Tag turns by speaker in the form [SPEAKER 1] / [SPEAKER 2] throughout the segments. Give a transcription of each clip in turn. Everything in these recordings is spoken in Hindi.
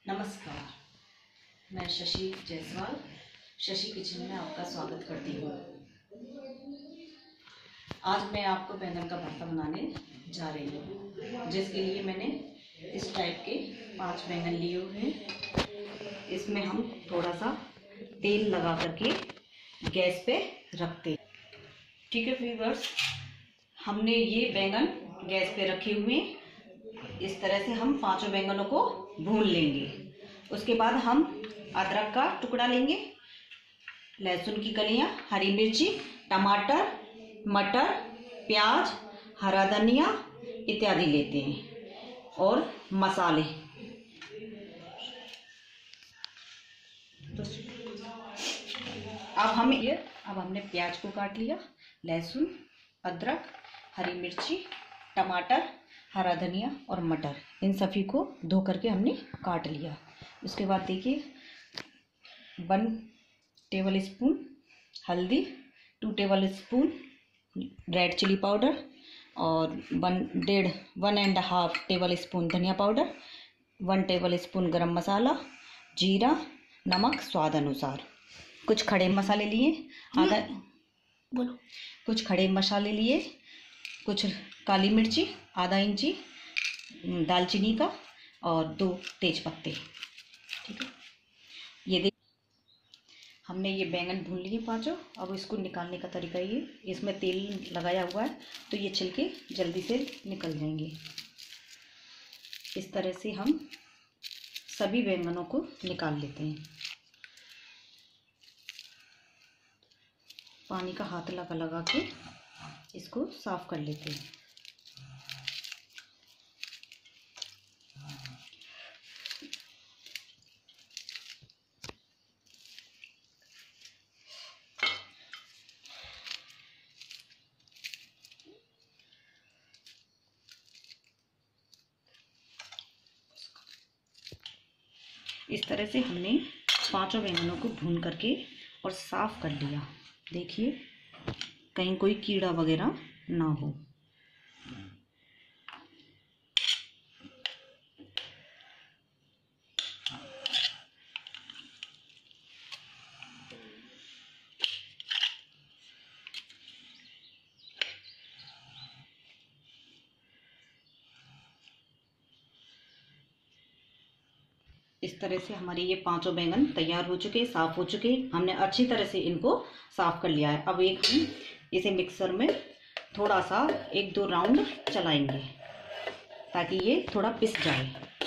[SPEAKER 1] नमस्कार, मैं शशि जायसवाल शशि किचन में आपका स्वागत करती हूँ। आज मैं आपको बैंगन का भरता बनाने जा रही हूँ, जिसके लिए मैंने इस टाइप के 5 बैंगन लिए हुए हैं। इसमें हम थोड़ा सा तेल लगा करके गैस पे रखते हैं। ठीक है व्यूअर्स, हमने ये बैंगन गैस पे रखे हुए हैं। इस तरह से हम 5 बैंगनों को भून लेंगे। उसके बाद हम अदरक का टुकड़ा लेंगे, लहसुन की कलियां, हरी मिर्ची, टमाटर, मटर, प्याज, हरा धनिया इत्यादि लेते हैं और मसाले। तो अब हमने प्याज को काट लिया, लहसुन, अदरक, हरी मिर्ची, टमाटर, हरा धनिया और मटर, इन सभी को धो करके हमने काट लिया। उसके बाद देखिए 1 टेबल स्पून हल्दी, 2 tablespoon red chili powder और 1.5 टेबल स्पून धनिया powder, 1 tablespoon garam masala, जीरा, नमक स्वाद अनुसार। कुछ खड़े मसाले लिए, कुछ खड़े मसाले लिए, कुछ काली मिर्ची, आधा इंची दालचीनी का और 2 तेज पत्ते। ठीक है, ये देख हमने ये बैंगन भून लिए 5। अब इसको निकालने का तरीका ये, इसमें तेल लगाया हुआ है तो ये छिलके जल्दी से निकल जाएंगे। इस तरह से हम सभी बैंगनों को निकाल लेते हैं। पानी का हाथ लगा लगा के इसको साफ कर लेते हैं। इस तरह से हमने 5 बैंगनों को भून करके और साफ कर लिया। देखिए कहीं कोई कीड़ा वगैरह ना हो। इस तरह से हमारे ये 5 बैंगन तैयार हो चुके, साफ हो चुके। हमने अच्छी तरह से इनको साफ कर लिया है। अब एक हम इसे मिक्सर में थोड़ा सा 1-2 राउंड चलाएंगे ताकि ये थोड़ा पिस जाए।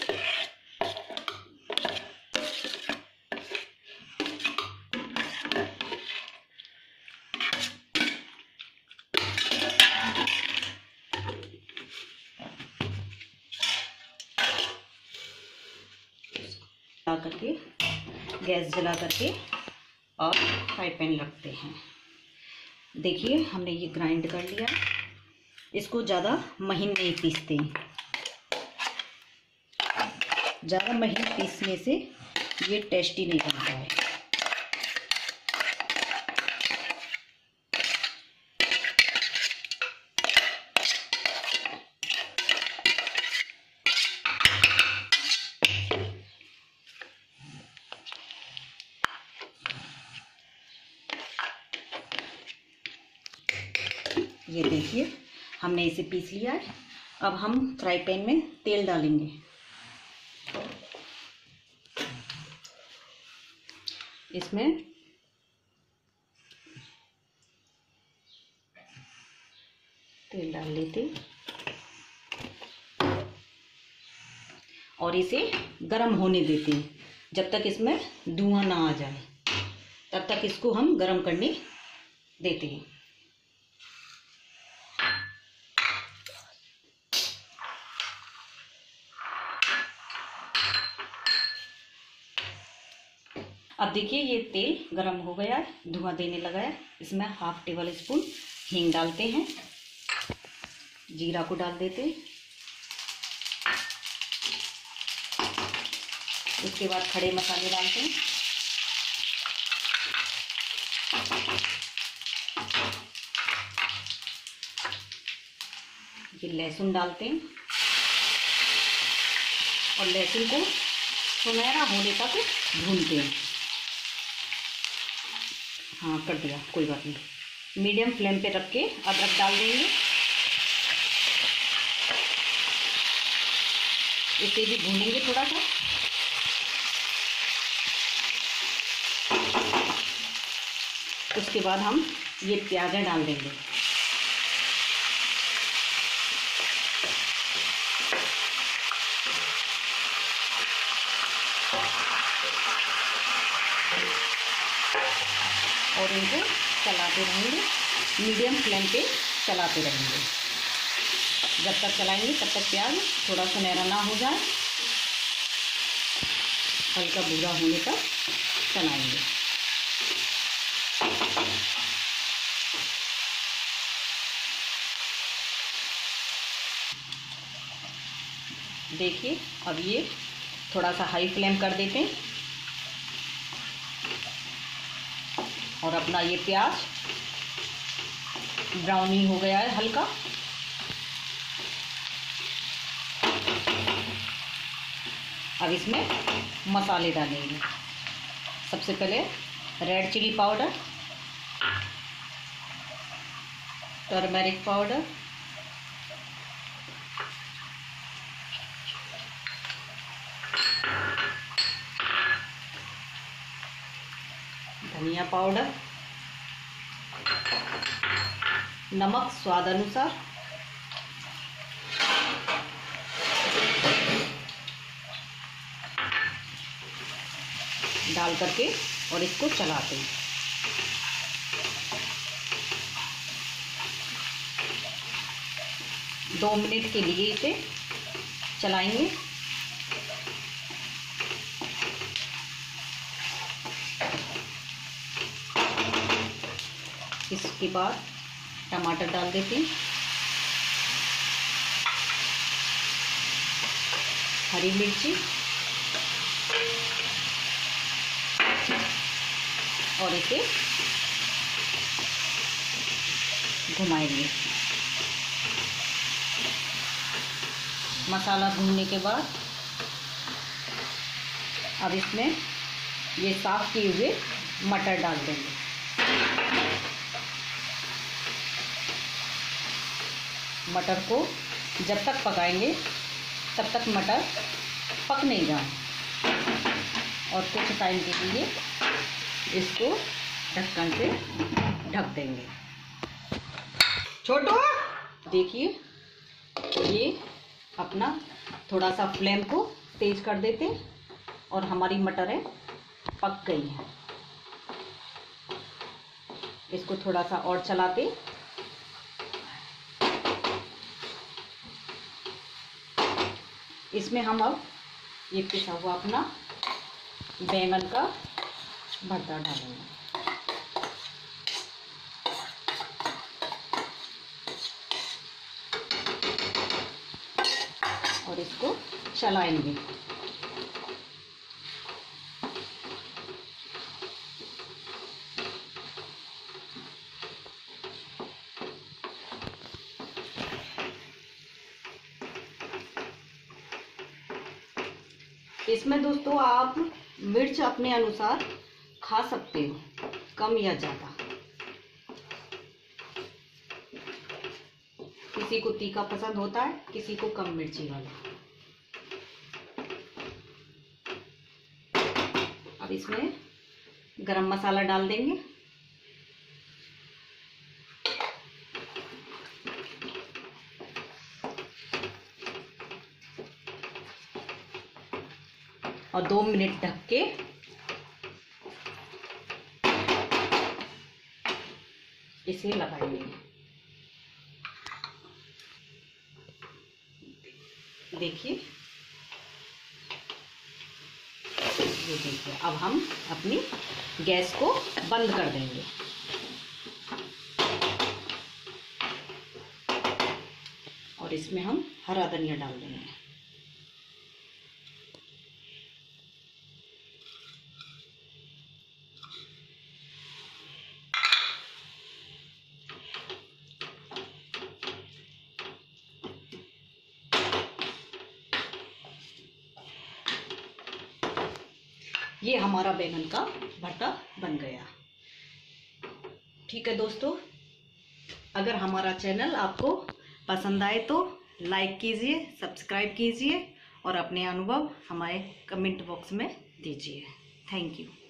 [SPEAKER 1] करके गैस जला करके और फ्राई पैन रखते हैं। देखिए हमने ये ग्राइंड कर लिया। इसको ज़्यादा महीन नहीं पीसते, ज़्यादा महीन पीसने से ये टेस्टी नहीं बनता है। ये देखिए हमने इसे पीस लिया है। अब हम फ्राई पैन में तेल डालेंगे। इसमें तेल डाल लेते और इसे गरम होने देते हैं। जब तक इसमें धुआं ना आ जाए तब तक इसको हम गरम करने देते हैं। अब देखिए ये तेल गरम हो गया है, धुआं देने लगा है। इसमें 1/2 टेबल स्पून हींग डालते हैं, जीरा को डाल देते हैं। उसके बाद खड़े मसाले डालते हैं। ये लहसुन डालते हैं और लहसुन को सुनहरा होने तक भूनते हैं। हाँ कर दिया, कोई बात नहीं। मीडियम फ्लेम पे रख के अदरक डाल देंगे। इसे भी भूनेंगे थोड़ा सा। उसके बाद हम ये प्याज़ें डाल देंगे। और इनको चलाते रहेंगे, मीडियम फ्लेम पे चलाते रहेंगे। जब तक चलाएंगे तब तक प्याज थोड़ा सुनहरा ना हो जाए, हल्का भूरा होने तक चलाएंगे। देखिए अब ये थोड़ा सा हाई फ्लेम कर देते हैं और अपना ये प्याज ब्राउनी हो गया है हल्का। अब इसमें मसाले डालेंगे। सबसे पहले red chili powder, turmeric powder, धनिया पाउडर, नमक स्वाद अनुसार, डाल करके और इसको चलाते हैं। दो मिनट के लिए इसे चलाएंगे। इसके बाद टमाटर डाल देते हैं, हरी मिर्ची और इसे घुमाएंगे। मसाला भूनने के बाद अब इसमें ये साफ़ किए हुए मटर डाल देंगे। मटर को जब तक पकाएंगे तब तक मटर पक नहीं जाए और कुछ टाइम के लिए इसको ढक्कन से ढक देंगे। छोटू देखिए ये अपना थोड़ा सा फ्लेम को तेज कर देते और हमारी मटरें पक गई हैं। इसको थोड़ा सा और चलाते। इसमें हम अब ये पिसा हुआ अपना बैंगन का भरता डालेंगे। और इसको चलाएंगे। इसमें दोस्तों आप मिर्च अपने अनुसार खा सकते हो, कम या ज़्यादा। किसी को तीखा पसंद होता है, किसी को कम मिर्ची वाला। अब इसमें गरम मसाला डाल देंगे। और 2 मिनट ढक के इसे लगाएंगे। देखिए ये देखिए अब हम अपनी गैस को बंद कर देंगे। और इसमें हम हरा धनिया डाल देंगे। ये हमारा बैंगन का भरता बन गया। ठीक है दोस्तों, अगर हमारा चैनल आपको पसंद आए तो लाइक कीजिए, सब्सक्राइब कीजिए और अपने अनुभव हमारे कमेंट बॉक्स में दीजिए। Thank you.